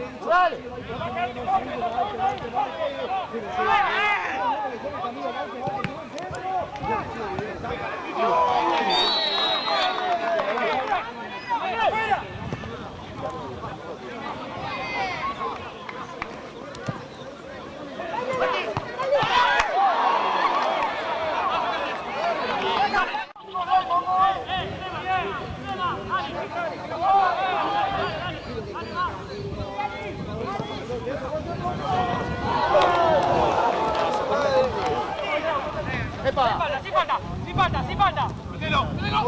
¡Sin falta! ¡Mételo!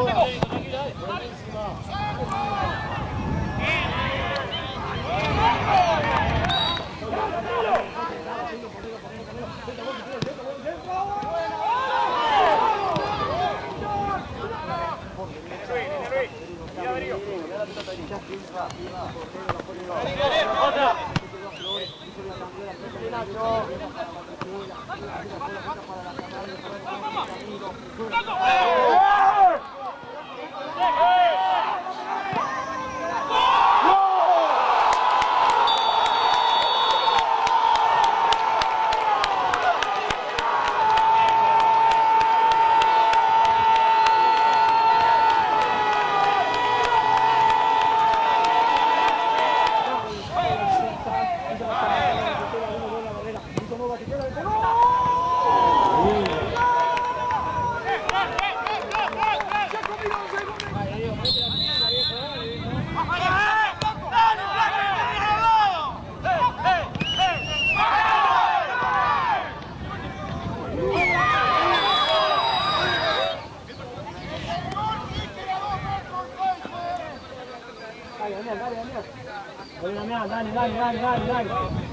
Dale.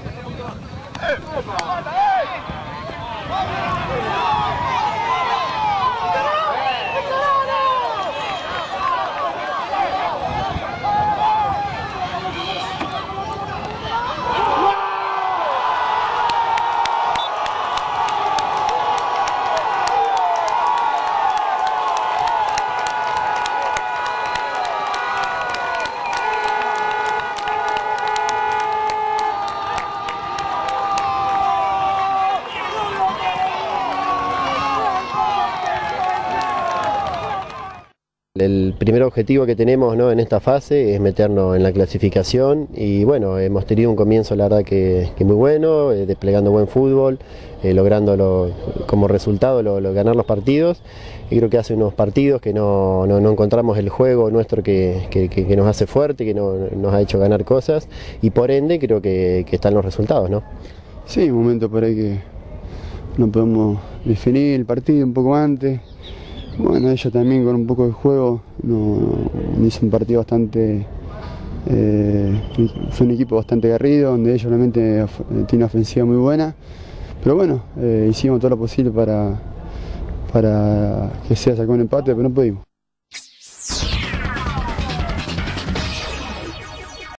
El primer objetivo que tenemos, ¿no?, en esta fase es meternos en la clasificación y bueno, hemos tenido un comienzo la verdad que muy bueno, desplegando buen fútbol, logrando como resultado ganar los partidos, y creo que hace unos partidos que no encontramos el juego nuestro que nos hace fuerte, que nos ha hecho ganar cosas y por ende creo que están los resultados, ¿no? Sí, un momento por ahí que no podemos definir el partido un poco antes. Bueno, ellos también con un poco de juego hizo un partido bastante, fue un equipo bastante aguerrido, donde ellos realmente tienen una ofensiva muy buena, pero bueno, hicimos todo lo posible para que sea sacar un empate, pero no pudimos.